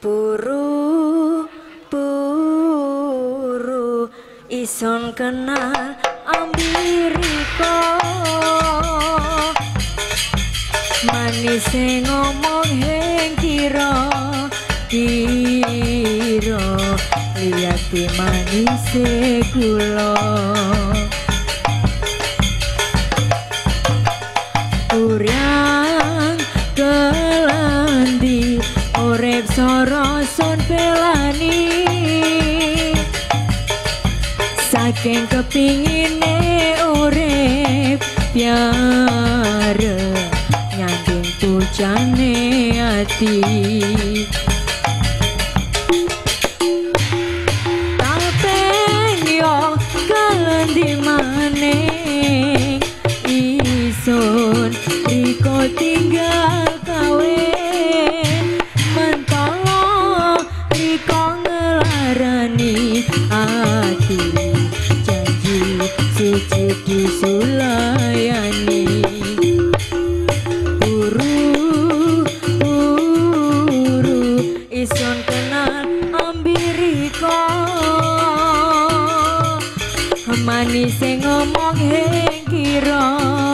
Buru buru ison kenal ambiriko manis ngomong heng kira kira lihat manis gula Uryang kelandi urip soroson pelani saking kepingine urip piara nyanding pujane ati tapen yo kelandi maning isun riko tinggal kawin mentolo riko ngelarani hati janji suci disulayani buru buru ison kenal ambiriko manis ngomong heng kira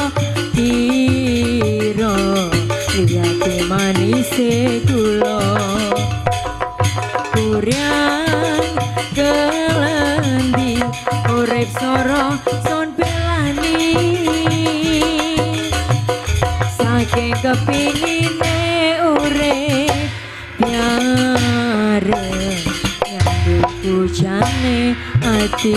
kira lihat manis gula Kuryang kelandi urip soro son pelani saking kepingine urip piara nyambut pujane ati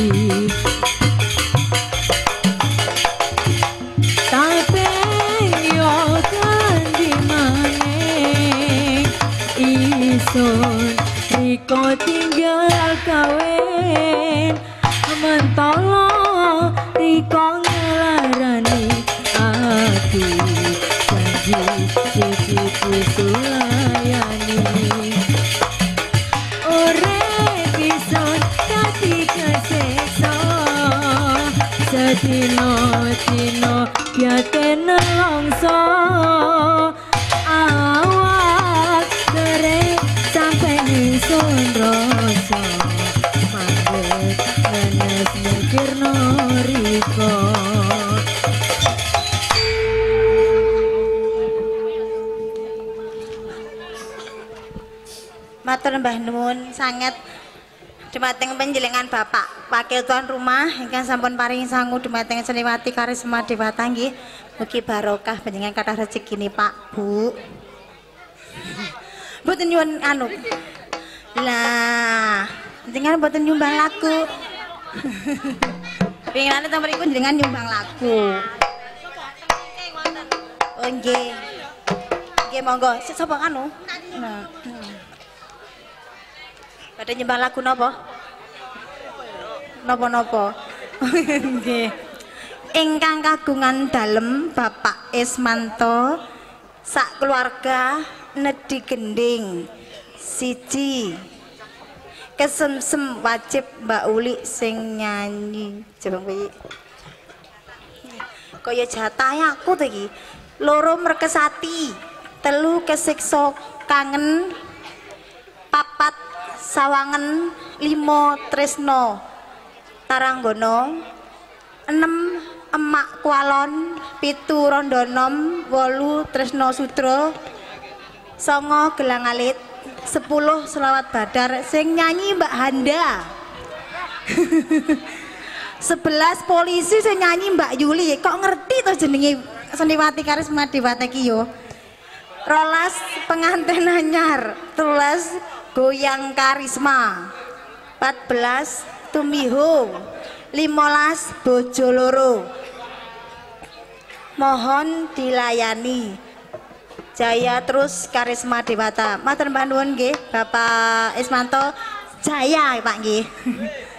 Ison riko tinggal kawin mentolo riko ngelarani hati janji suci disulayani urip ison dadi keseksa sedino-dino biate nelongso awak derek sampai ingsun rasa mandek ngenes mikirno riko matur mbah nuwun sanget dumateng panjenengan Bapak Wakil Tuan Rumah ingkang sampun paring sangu dumateng Seniwati Karisma Dewata nggih mugi barokah panjenengan kathah rezekine Pak Bu. Mboten nyuwun anu. Lah, jenengan mboten nyumbang lagu. Pingane ta mriku jenengan nyumbang lagu. Oh nggih. Nggih monggo. Sapa anu? Nah. Badhe nyumbang lagu napa? Napa-napa? Nggih. Ingkang kagungan dalem Bapak Ismanto sak keluarga Nedi Gending siji kesemsem wajib Mbak Uli sing nyanyi coba kuwi kaya jatah aku to iki loro merkesati telu kesiksa kangen papat sawangen limo tresno taranggono enem emak kualon pitu rondonom wolu tresno sudra songo gelang alit 10 selawat badar sing nyanyi Mbak Handa 11 polisi sing nyanyi Mbak Yuli kok ngerti to jenenge Seniwati Karisma Dewata iki yo 12 pengantin anyar 13 goyang karisma 14 tumiho 15 bojo loro mohon dilayani jaya terus Karisma Dewata matur mbah nuwun nggih Bapak Ismanto jaya Pak nggih